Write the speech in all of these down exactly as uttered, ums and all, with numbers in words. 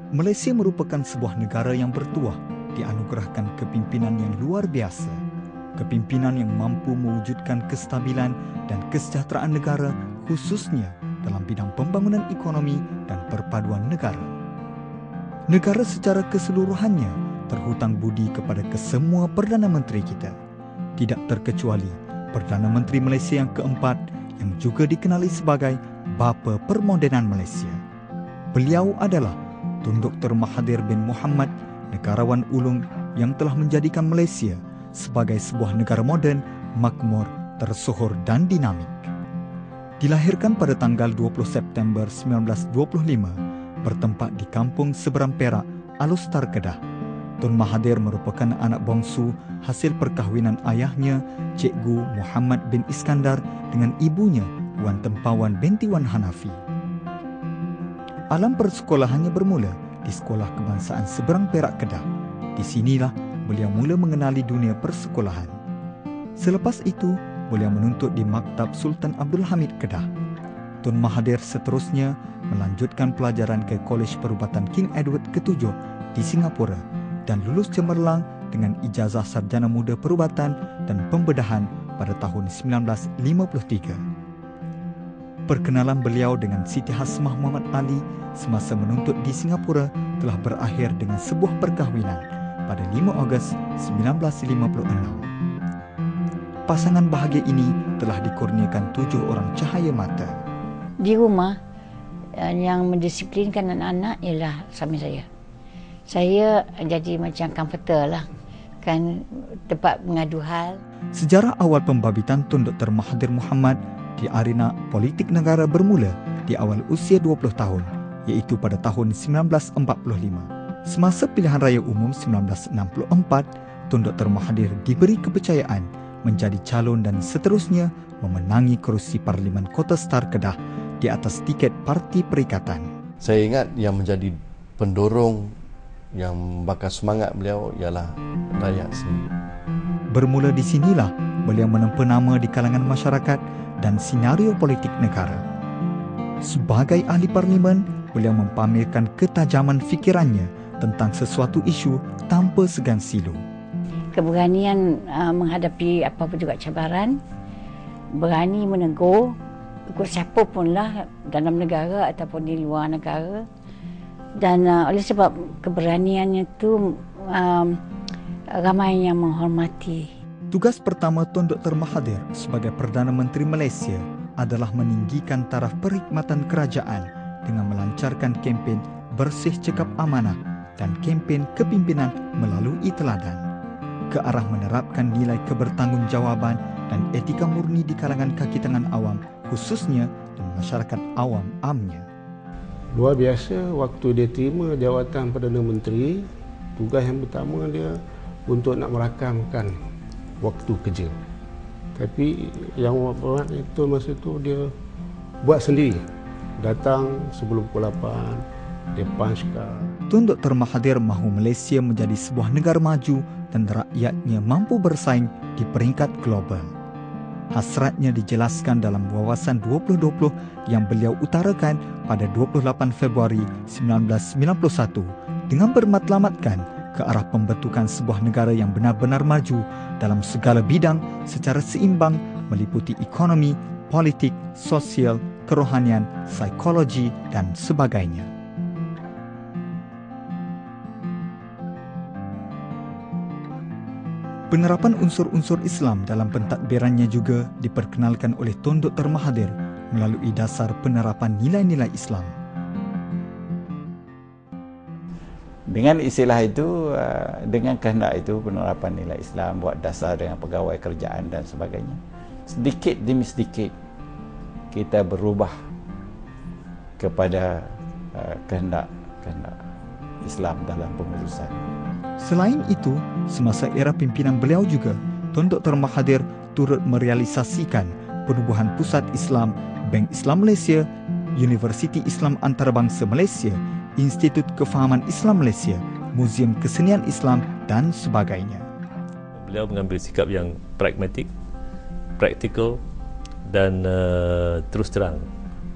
Malaysia merupakan sebuah negara yang bertuah, dianugerahkan kepimpinan yang luar biasa. Kepimpinan yang mampu mewujudkan kestabilan dan kesejahteraan negara, khususnya dalam bidang pembangunan ekonomi dan perpaduan negara. Negara secara keseluruhannya terhutang budi kepada kesemua Perdana Menteri kita. Tidak terkecuali Perdana Menteri Malaysia yang keempat yang juga dikenali sebagai Bapa Permodenan Malaysia. Beliau adalah Tun Doktor Mahathir bin Mohamad, negarawan ulung yang telah menjadikan Malaysia sebagai sebuah negara moden, makmur, tersohor dan dinamik. Dilahirkan pada tanggal dua puluh September seribu sembilan ratus dua puluh lima, bertempat di kampung seberang Perak, Alustar, Kedah. Tun Mahathir merupakan anak bongsu hasil perkahwinan ayahnya, Cikgu Muhammad bin Iskandar, dengan ibunya, Wan Tempawan binti Wan Hanafi. Alam persekolahannya bermula di Sekolah Kebangsaan Seberang Perak, Kedah. Di sinilah beliau mula mengenali dunia persekolahan. Selepas itu, beliau menuntut di Maktab Sultan Abdul Hamid, Kedah. Tun Mahathir seterusnya melanjutkan pelajaran ke Kolej Perubatan King Edward ketujuh di Singapura dan lulus cemerlang dengan ijazah sarjana muda perubatan dan pembedahan pada tahun seribu sembilan ratus lima puluh tiga. Perkenalan beliau dengan Siti Hasmah Muhammad Ali semasa menuntut di Singapura telah berakhir dengan sebuah perkahwinan pada lima Ogos seribu sembilan ratus lima puluh enam. Pasangan bahagia ini telah dikurniakan tujuh orang cahaya mata. Di rumah, yang mendisiplinkan anak-anak ialah suami saya. Saya jadi macam komputer lah, kan, tempat mengadu hal. Sejarah awal pembabitan Tun Doktor Mahathir Mohamad di arena politik negara bermula di awal usia dua puluh tahun, iaitu pada tahun seribu sembilan ratus empat puluh lima. Semasa pilihan raya umum seribu sembilan ratus enam puluh empat, Tun Doktor Mahathir diberi kepercayaan menjadi calon dan seterusnya memenangi kerusi Parlimen Kota Star, Kedah di atas tiket Parti Perikatan. Saya ingat yang menjadi pendorong, yang membakar semangat beliau ialah rakyat sendiri. Bermula di sinilah beliau menempa nama di kalangan masyarakat dan senario politik negara. Sebagai ahli parlimen, beliau mempamerkan ketajaman fikirannya tentang sesuatu isu tanpa segan silu. Keberanian uh, menghadapi apa-apa juga cabaran, berani menegur ikut siapa pun lah dalam negara ataupun di luar negara. Dan uh, oleh sebab keberaniannya itu um, ramai yang menghormati. Tugas pertama Tun Doktor Mahathir sebagai Perdana Menteri Malaysia adalah meninggikan taraf perkhidmatan kerajaan dengan melancarkan kempen bersih cekap amanah dan kempen kepimpinan melalui teladan ke arah menerapkan nilai kebertanggungjawaban dan etika murni di kalangan kaki tangan awam, khususnya dan masyarakat awam amnya. Luar biasa, waktu dia terima jawatan Perdana Menteri, tugas yang pertama dia untuk nak merakamkan waktu kerja. Tapi yang buat itu masa itu dia buat sendiri. Datang sebelum pukul lapan, dia punchkan. Tun Doktor Mahathir mahu Malaysia menjadi sebuah negara maju dan rakyatnya mampu bersaing di peringkat global. Hasratnya dijelaskan dalam wawasan dua ribu dua puluh yang beliau utarakan pada dua puluh lapan Februari seribu sembilan ratus sembilan puluh satu dengan bermatlamatkan ke arah pembentukan sebuah negara yang benar-benar maju dalam segala bidang secara seimbang meliputi ekonomi, politik, sosial, kerohanian, psikologi dan sebagainya. Penerapan unsur-unsur Islam dalam pentadbirannya juga diperkenalkan oleh Tun Doktor Mahathir melalui dasar penerapan nilai-nilai Islam. Dengan istilah itu, dengan kehendak itu, penerapan nilai Islam buat dasar dengan pegawai kerjaan dan sebagainya. Sedikit demi sedikit kita berubah kepada kehendak-kehendak Islam dalam pengurusan. Selain itu, semasa era pimpinan beliau juga, Tun Doktor Mahathir turut merealisasikan penubuhan Pusat Islam, Bank Islam Malaysia, Universiti Islam Antarabangsa Malaysia, Institut Kefahaman Islam Malaysia, Muzium Kesenian Islam dan sebagainya. Beliau mengambil sikap yang pragmatik, praktikal dan uh, terus terang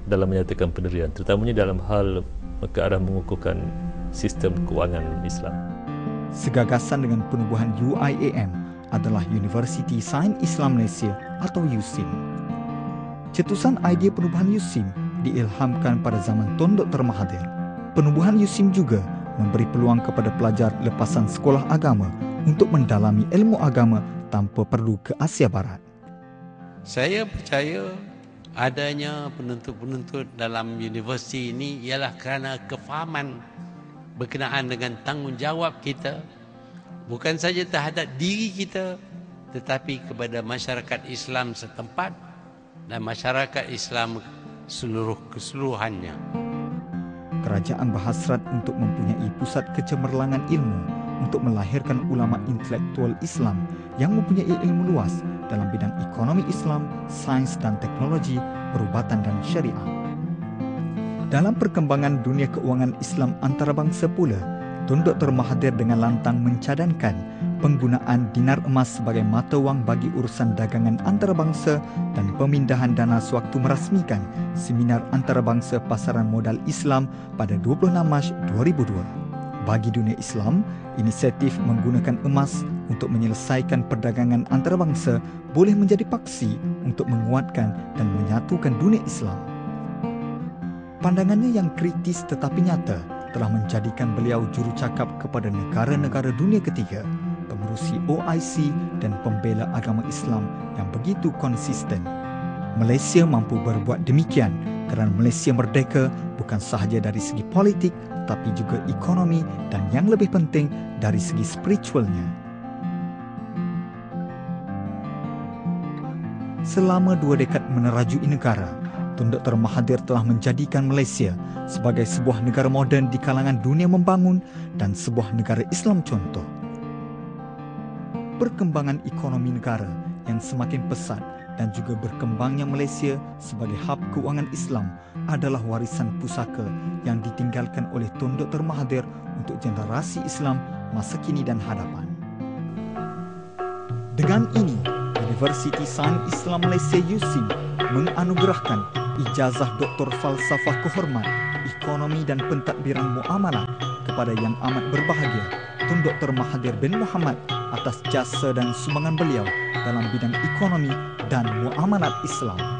dalam menyatakan pendirian, terutamanya dalam hal ke arah mengukuhkan sistem kewangan Islam. Segagasan dengan penubuhan U I A M adalah Universiti Sains Islam Malaysia atau U S I M. Cetusan idea penubuhan U S I M diilhamkan pada zaman Tun Doktor Mahathir. Penubuhan U S I M juga memberi peluang kepada pelajar lepasan sekolah agama untuk mendalami ilmu agama tanpa perlu ke Asia Barat. Saya percaya adanya penuntut-penuntut dalam universiti ini ialah kerana kefahaman berkenaan dengan tanggungjawab kita, bukan saja terhadap diri kita, tetapi kepada masyarakat Islam setempat dan masyarakat Islam seluruh keseluruhannya. Kerajaan berhasrat untuk mempunyai pusat kecemerlangan ilmu untuk melahirkan ulama intelektual Islam yang mempunyai ilmu luas dalam bidang ekonomi Islam, sains dan teknologi, perubatan dan syariah. Dalam perkembangan dunia keuangan Islam antarabangsa pula, Tun Doktor Mahathir dengan lantang mencadangkan penggunaan dinar emas sebagai mata wang bagi urusan dagangan antarabangsa dan pemindahan dana sewaktu merasmikan Seminar Antarabangsa Pasaran Modal Islam pada dua puluh enam Mac dua ribu dua. Bagi dunia Islam, inisiatif menggunakan emas untuk menyelesaikan perdagangan antarabangsa boleh menjadi paksi untuk menguatkan dan menyatukan dunia Islam. Pandangannya yang kritis tetapi nyata telah menjadikan beliau jurucakap kepada negara-negara dunia ketiga, pengerusi O I C dan pembela agama Islam yang begitu konsisten. Malaysia mampu berbuat demikian kerana Malaysia merdeka bukan sahaja dari segi politik tetapi juga ekonomi dan yang lebih penting dari segi spiritualnya. Selama dua dekad menerajui negara, Tun Doktor Mahathir telah menjadikan Malaysia sebagai sebuah negara moden di kalangan dunia membangun dan sebuah negara Islam contoh. Perkembangan ekonomi negara yang semakin pesat dan juga berkembangnya Malaysia sebagai hub keuangan Islam adalah warisan pusaka yang ditinggalkan oleh Tun Doktor Mahathir untuk generasi Islam masa kini dan hadapan. Dengan ini, Universiti Sains Islam Malaysia U S I M menganugerahkan ijazah Doktor Falsafah Kehormat, Ekonomi dan Pentadbiran Muamalat kepada yang amat berbahagia Tun Doktor Mahathir bin Mohamad atas jasa dan sumbangan beliau dalam bidang ekonomi dan muamalat Islam.